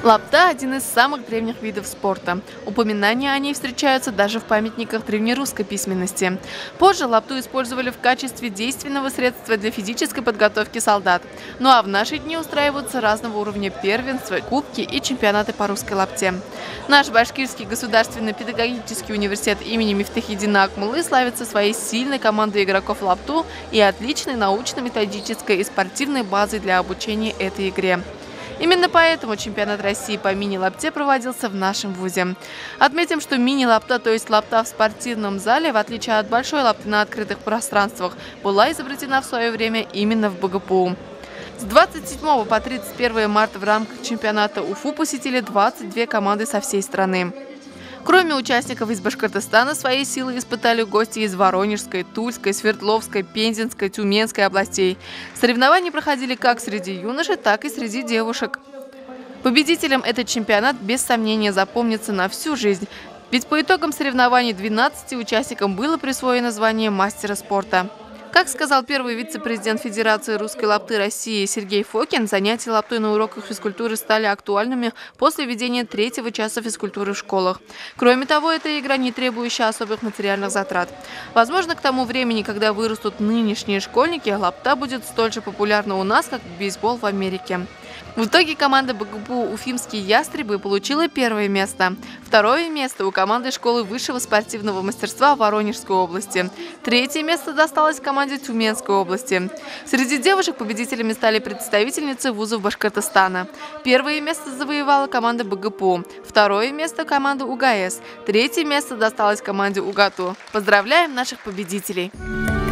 Лапта – один из самых древних видов спорта. Упоминания о ней встречаются даже в памятниках древнерусской письменности. Позже лапту использовали в качестве действенного средства для физической подготовки солдат. Ну а в наши дни устраиваются разного уровня первенства, кубки и чемпионаты по русской лапте. Наш Башкирский государственный педагогический университет имени Мифтахиддина Акмуллы славится своей сильной командой игроков лапту и отличной научно-методической и спортивной базой для обучения этой игре. Именно поэтому чемпионат России по мини-лапте проводился в нашем вузе. Отметим, что мини-лапта, то есть лапта в спортивном зале, в отличие от большой лапты на открытых пространствах, была изобретена в свое время именно в БГПУ. С 27 по 31 марта в рамках чемпионата УФУ посетили 22 команды со всей страны. Кроме участников из Башкортостана, свои силы испытали гости из Воронежской, Тульской, Свердловской, Пензенской, Тюменской областей. Соревнования проходили как среди юношей, так и среди девушек. Победителям этот чемпионат без сомнения запомнится на всю жизнь. Ведь по итогам соревнований 12 участникам было присвоено звание мастера спорта. Как сказал первый вице-президент Федерации русской лапты России Сергей Фокин, занятия лаптой на уроках физкультуры стали актуальными после введения 3-го часа физкультуры в школах. Кроме того, это игра, не требующая особых материальных затрат. Возможно, к тому времени, когда вырастут нынешние школьники, лапта будет столь же популярна у нас, как бейсбол в Америке. В итоге команда БГПУ «Уфимские ястребы» получила первое место. Второе место у команды школы высшего спортивного мастерства Воронежской области. Третье место досталось команде Тюменской области. Среди девушек победителями стали представительницы вузов Башкортостана. Первое место завоевала команда БГПУ. Второе место – команда УГАЭС. Третье место досталось команде УГАТУ. Поздравляем наших победителей!